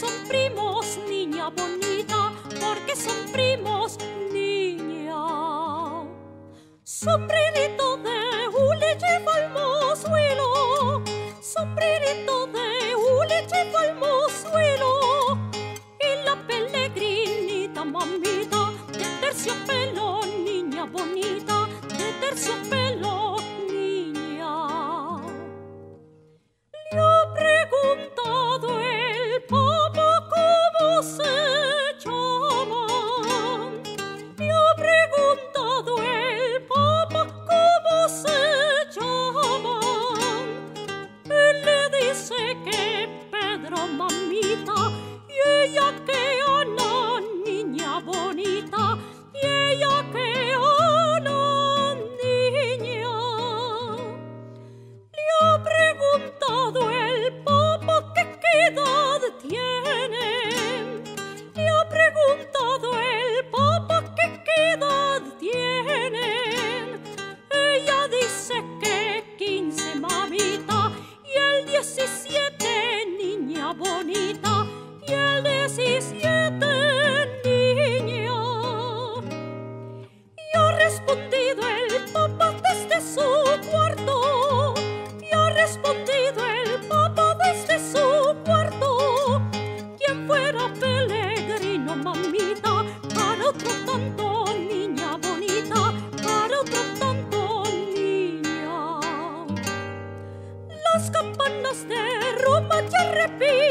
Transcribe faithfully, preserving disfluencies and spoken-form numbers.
son primos, niña bonita, porque son primos, niña. Sombrerito de hule lleva el mozuelo, sombrerito de hule lleva el mozuelo, y la pelegrinita, mamita, de terciopelo, niña bonita, de terciopelo, niña. Le ha preguntado el Papa cómo se llama, le ha preguntado el Papa cómo se llama. Él le dice que Pedro, mamita, y ella que Ana, niña bonita, y ella que Ana, niña. Le ha preguntado el Papa que qué edad tiene, le ha preguntado el Papa que qué edad tiene. Ella dice que quince, mamita, y el diecisiete, niña bonita, y el diecisiete, niña. Y ha respondido el Papa desde su cuarto, y ha respondido el Papa desde su cuarto. Quien fuera peregrino, mamita, para otro tanto, niña bonita, para otro tanto, niña. Las campanas de Roma ya repiten